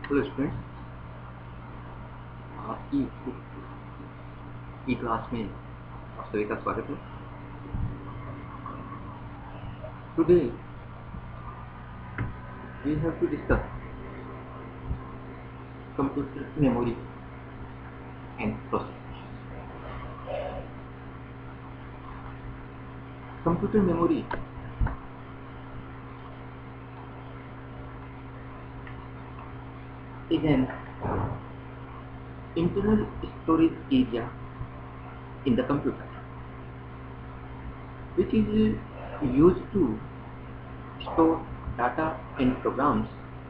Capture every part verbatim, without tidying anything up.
Hello students, आपकी ई class में आप सभी का स्वागत है। Today we have to discuss computer memory and process. Computer memory is an internal storage area in the computer which is used to store data and programs,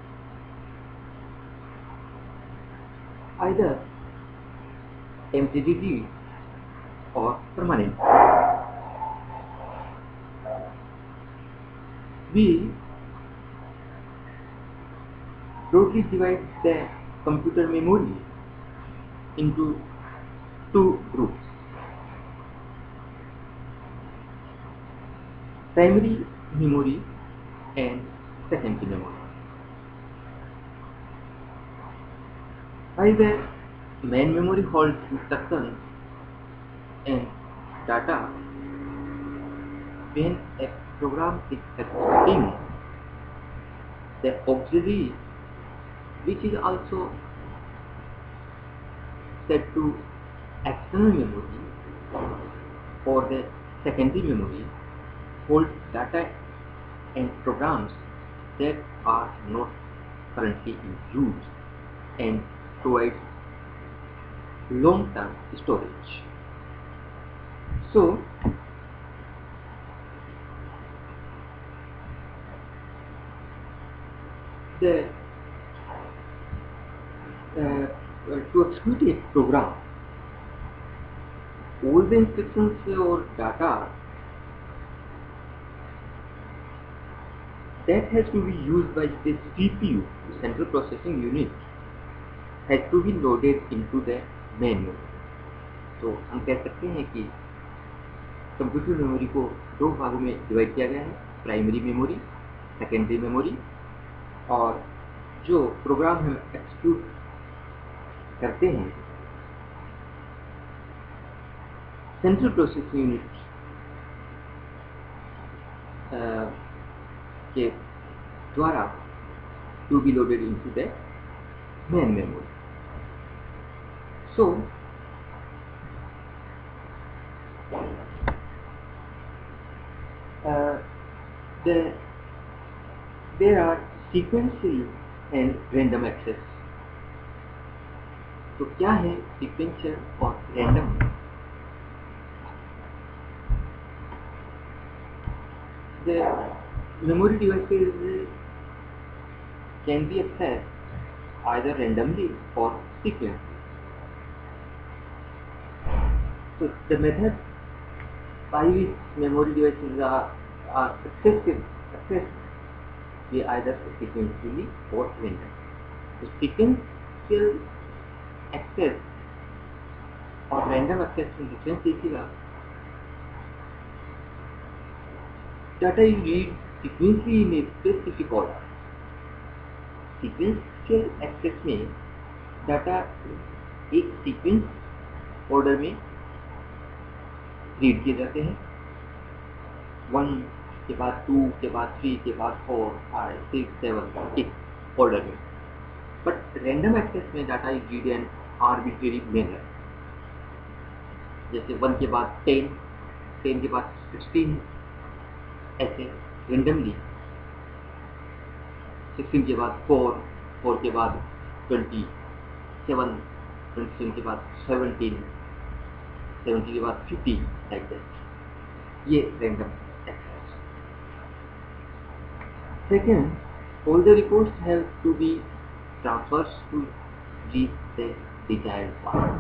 either temporary or permanent. We broadly divide the computer memory into two groups: primary memory and secondary memory. While the main memory holds instructions and data when a program is executing, the auxiliary, which is also set to external memory or the secondary memory, holds data and programs that are not currently in use and provides long-term storage. So, the uh, to execute a program, all the instructions or data that has to be used by the C P U, Central Processing Unit, has to be loaded into the main memory. तो हम कह सकते हैं कि computer memory को दो भागों में डिवाइड किया गया है: प्राइमरी मेमोरी, सेकेंडरी मेमोरी, और जो प्रोग्राम हम एक्सिक्यूट करते हैं सेंट्रल प्रोसेसिंग यूनिट के द्वारा to be loaded into the main memory. So the there are sequential and random access. तो क्या है sequential और random? The memory devices can be accessed either randomly or sequentially. So the method by which memory devices are, are accessed, accessed be either sequentially or random. So sequential access और random access में difference देखिएगा. Data is read sequentially in a specific order. Sequential access में data एक sequence order में read किए जाते हैं, one के बाद टू के बाद थ्री के बाद four five six seven eight order में. बट रैंडम एक्सेस में data is read an arbitrary manner, जैसे वन के बाद टेन, टेन के बाद सिक्सटीन, ऐसे रेंडमली. सिक्सटीन के बाद फोर, फोर के बाद ट्वेंटी सेवन, ट्वेंटी सेवन के बाद सेवनटीन, सेवनटीन के बाद फिफ्टी, लाइक दैट. ये random access. Second, all the reports have to be transferred to reach the desired path.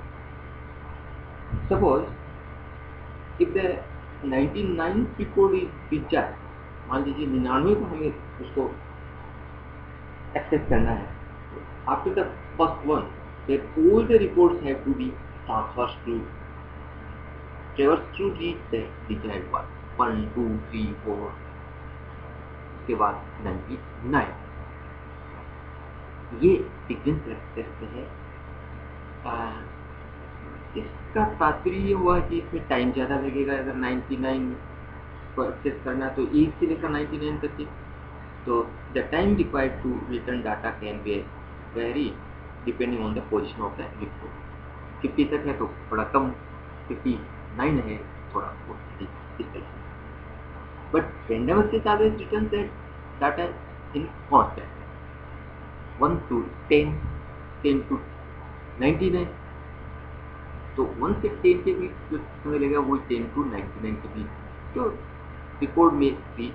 Suppose if the ninety-ninth record is desired, मान लीजिए निन्यानवे को हमें उसको एक्सेस करना है, after the first one, then all the reports have to be transferred to traverse to reach the desired path. One, two, three, four, के बाद नाइन्टी नाइन. ये सीक्वेंस एक्सेस है। आ, इसका तात्पर्य ये हुआ कि इसमें टाइम ज़्यादा लगेगा। अगर नाइन्टी नाइन को एक्सेस करना तो एक से लेकर नाइन्टी नाइन तक की, तो the time required to return data can be very depending on the position of the report. Fifty तक है तो थोड़ा कम, फिफ्टी नाइन है थोड़ा फोर्टी, इस तरह से। But random access always return that data in constant one to ten, ten to ninety nine. तो वन से टेन के बीच जो समय लगेगा वो टेन टू नाइन्टी नाइन के बीच। तो रिकॉर्ड में भी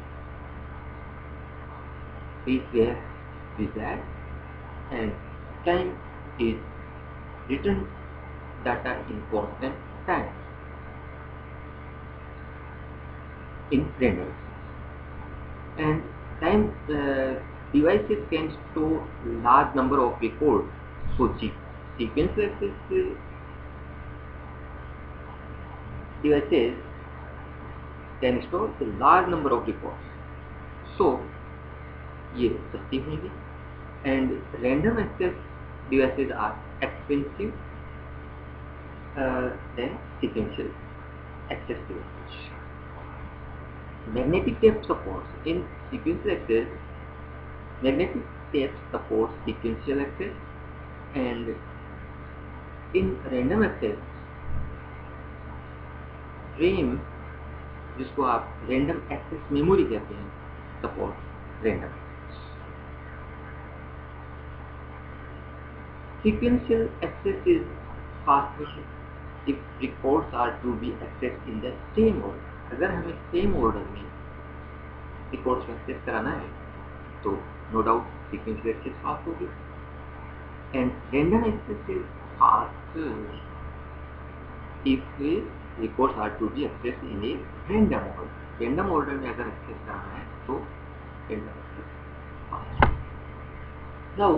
is where desired, and time is written data in constant time in random. And time uh, devices can store large number of records. So sequence access devices can store a large number of records. So ये सस्ती होंगी। And random access devices are expensive uh, than sequential access devices. Magnetic tape supports in sequential access. Magnetic tape supports sequential access, and in random access, RAM, जिसको आप random access memory कहते हैं, supports random. Sequential access is faster if records are to be accessed in the same order. अगर हमें same order में records को access कराना है तो no doubt sequential access fast होगी, and random access is faster if records are to be accessed in a random order. Random order में अगर access कराना है तो random access fast. Now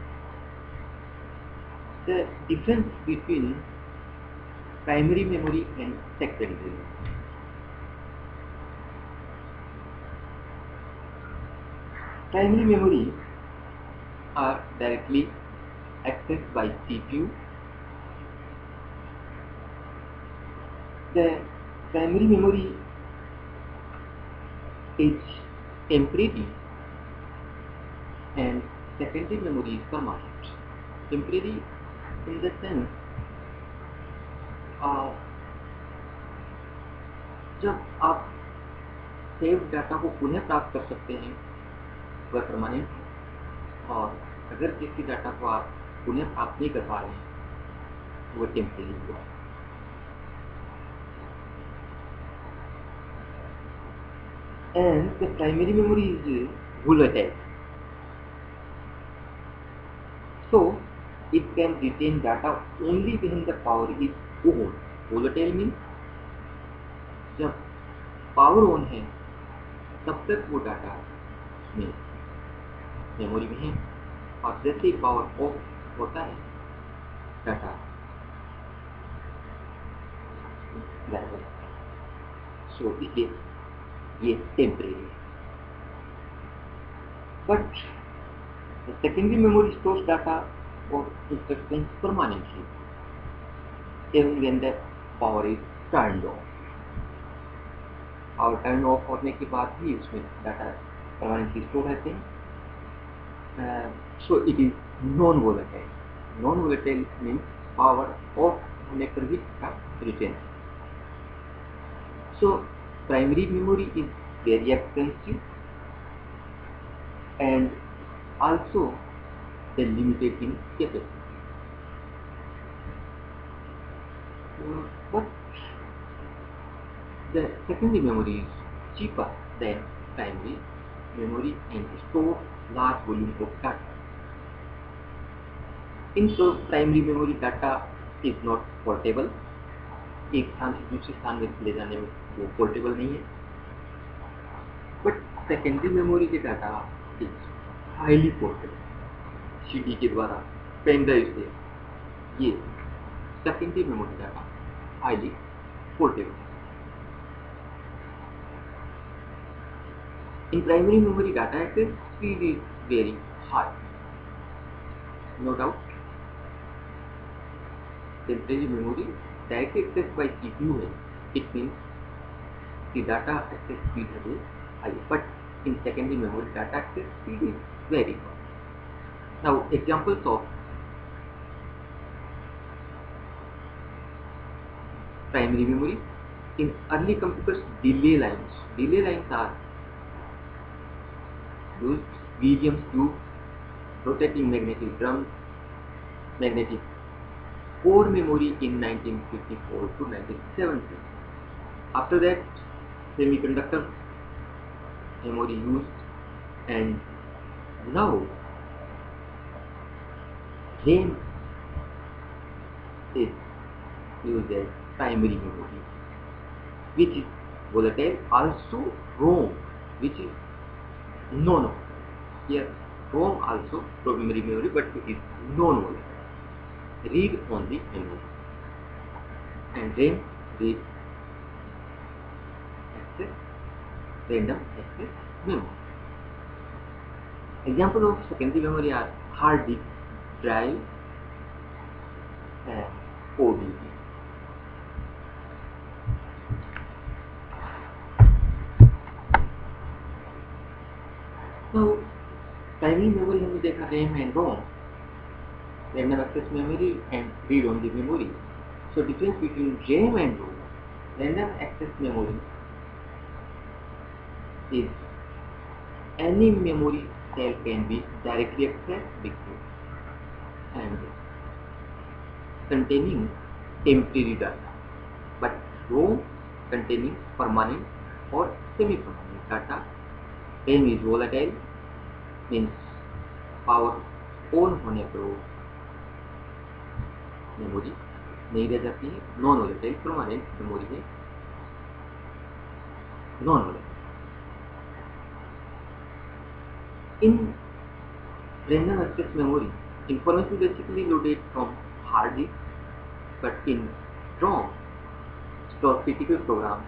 the difference between primary memory and secondary memory. Primary memory are directly accessed by C P U. The primary memory is temporary and secondary memory is permanent. Temporary in the sense uh, जब आप save data को पुनः प्राप्त कर सकते हैं वह permanent है, और अगर किसी डाटा को आप पुनः प्राप्त नहीं कर पा रहे हैं तो वह टेम्परेरी हुआ। And the primary memory is volatile, so it can retain data only when the power is on. Volatile means जब पावर ऑन है तब तक वो डाटा में मेमोरी में है, और जैसे ही पावर ऑफ होता है डाटा गायब हो जाता है। सो इसलिए ये टेम्परेरी है। But secondary memory stores data और instructions permanently even when the power is turned off. पावर टर्न ऑफ होने के बाद भी उसमें डाटा परमानेंटली स्टोर रहते हैं। So it is non volatile. Non volatile means power off होने पर भी डाटा रिटेन है। So primary memory is very expensive and also the limited in capacity. Uh, but the secondary memory is cheaper than primary memory and store large volume of data. In so primary memory data is not portable. एक स्थान से दूसरे स्थान में ले जाने में वो पोर्टेबल नहीं है। बट सेकेंडरी मेमोरी के data is highly portable. CD के द्वारा, पेन ड्राइव से ये secondary memory data highly portable. In primary memory data access speed is very high. No doubt temporary memory directly access by CPU है, it means the data access speed है high, but in secondary memory data access speed is very low. Now examples of primary memory in early computers, delay lines. Delay lines are used Williams tube, rotating magnetic drum, magnetic core memory in nineteen fifty-four to nineteen seventy. After that, semiconductor memory used, and now RAM is used as primary memory, which is volatile. Also ROM, which is non-volatile. Here ROM also primary memory, but it is non-volatile. Read only memory, and RAM read access, random access memory. Example of secondary memory are hard disk drive and O D D. So primary memory हमने देखा RAM and ROM, random access memory and read only memory. So difference between RAM and ROM, random access memory is any memory cell can be directly accessed because and containing temporary data, but ROM containing permanent or semi-permanent data. RAM is volatile, means power on होने पर वो memory नहीं रह जाती है. Non volatile permanent memory है, non volatile. In random access memory, information basically loaded from hard disk, but in ROM store critical programs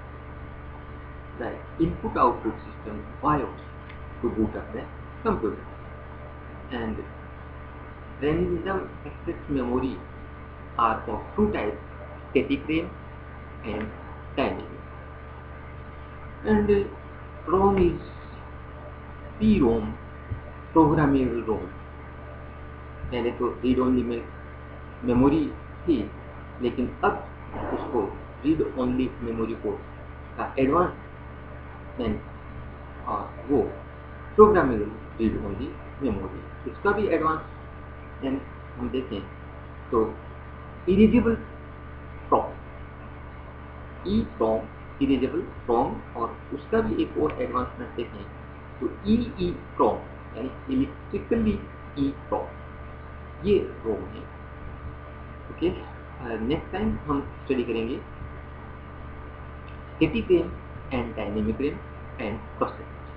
like input-output system BIOS to boot up the computer. And random access memory are of two types, static RAM and dynamic. And uh, ROM is P ROM, programmable ROM. पहले तो read only में memory थी, लेकिन अब उसको read only memory को का advancement और वो प्रोग्रामेबल रीड ओनली मेमोरी, इसका भी एडवांसमेंट हम देखें तो erasable PROM, E PROM erasable PROM, और उसका भी एक और एडवांसमेंट देखें तो ई ई फ्रॉम यानी इलेक्ट्रिकली ई फ्रॉम, ये रोम है. ओके, नेक्स्ट टाइम हम स्टडी करेंगे static RAM and dynamic RAM and processor.